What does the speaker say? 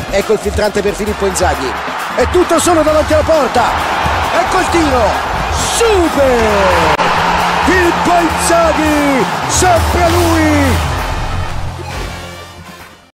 Ecco il filtrante per Filippo Inzaghi. È tutto solo davanti alla porta. Ecco il tiro. Super! Filippo Inzaghi, sempre lui!